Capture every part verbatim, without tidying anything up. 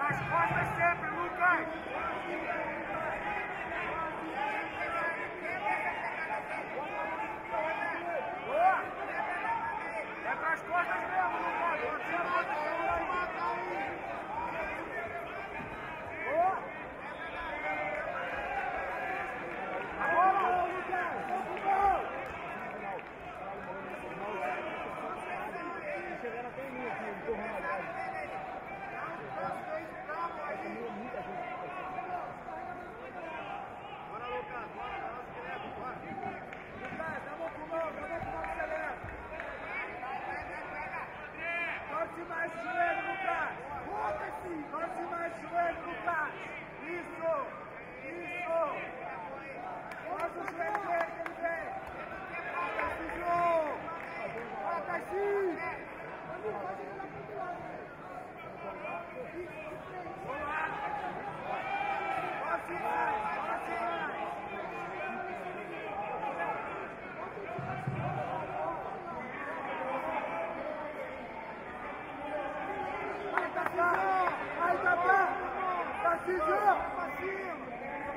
Nas costas sempre, Lucas! Boa! É pras costas mesmo, Lucas! Você pode matar aí! Boa! Boa, Lucas! Chegando até em mim aqui, empurrando agora. Bora, Lucas, bora, bora, esqueleto, bora. Lucas, dá uma com mão, dá uma com mão, acelera. Torce mais o joelho, Lucas. Foda-se. Torce mais o joelho, Lucas. Isso, isso. Torce o joelho dele, que ele vem. Foda-se, João. Foda-se. Torce mais, torce mais. Vai, Tarcísio! Vai, Tatá! Tarcísio! Passinho!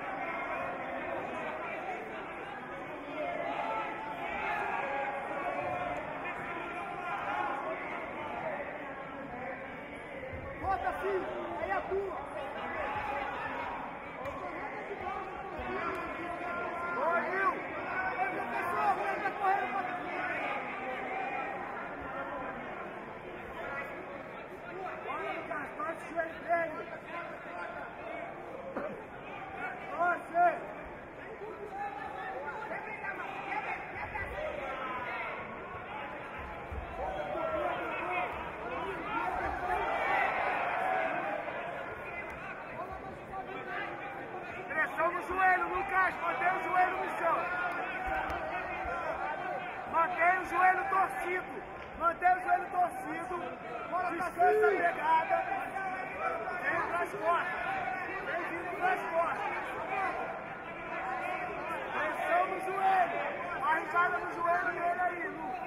Bota, filho! Aí é tua! Boa, Gil! Ei, professor! O moleque tá correndo pra... Bora, Lucas! Torce o joelho dele! Torce! Pressão no joelho, Lucas! Mantém o joelho no chão! Mantém o joelho torcido! Mantém o joelho torcido! Descansa a pegada! Vem pras costas! Vem vindo pras costas! Pressão no joelho! Arrisada no joelho dele aí, Lucas!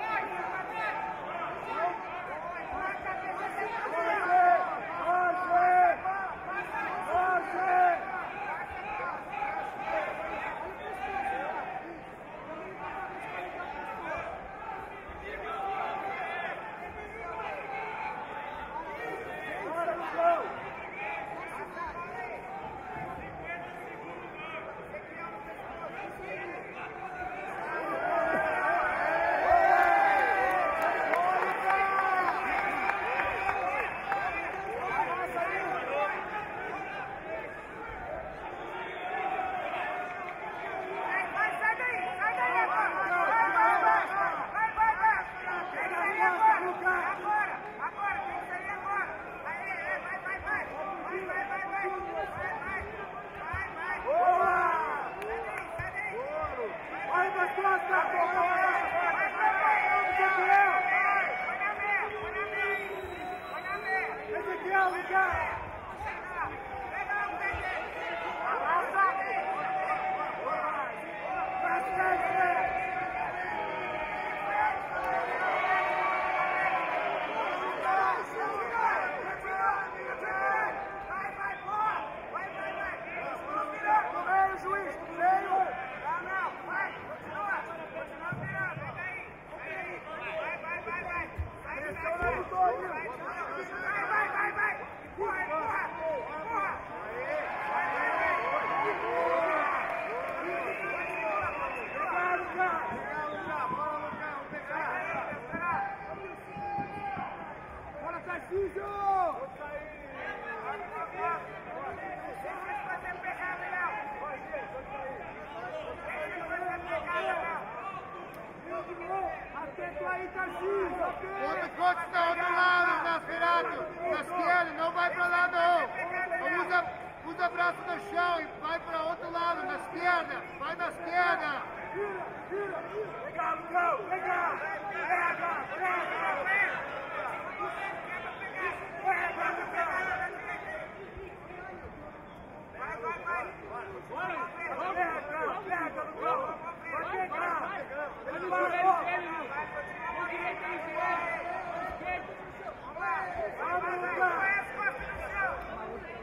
Conta quantos estão do outro lado, Nosferatu, na esquerda, não vai pra lá não. Usa, usa o braço no chão e vai pra outro lado, na esquerda, vai na esquerda. Legal, Lucão, legal. Pega, pega, pega. Pega, Lucão. Vai, vai, vai. Bora. Pega, pega, Lucão. Vai pegar. Ele parou. Vamos, Lucas!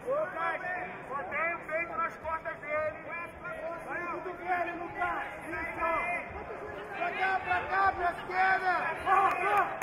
Lucas, mantém o peito nas costas dele. Vai no cotovelo, Lucas. Isso. Pra cá, pra cá, pra esquerda. Corre, corre.